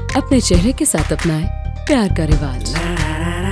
अपने चेहरे के साथ अपनाएं प्यार का रिवाज।